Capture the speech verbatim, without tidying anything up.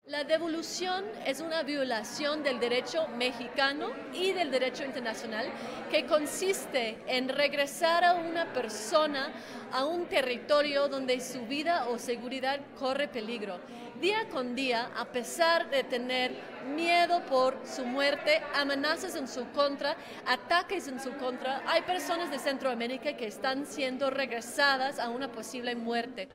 La devolución es una violación del derecho mexicano y del derecho internacional que consiste en regresar a una persona a un territorio donde su vida o seguridad corre peligro. Día con día, a pesar de tener miedo por su muerte, amenazas en su contra, ataques en su contra, hay personas de Centroamérica que están siendo regresadas a una posible muerte.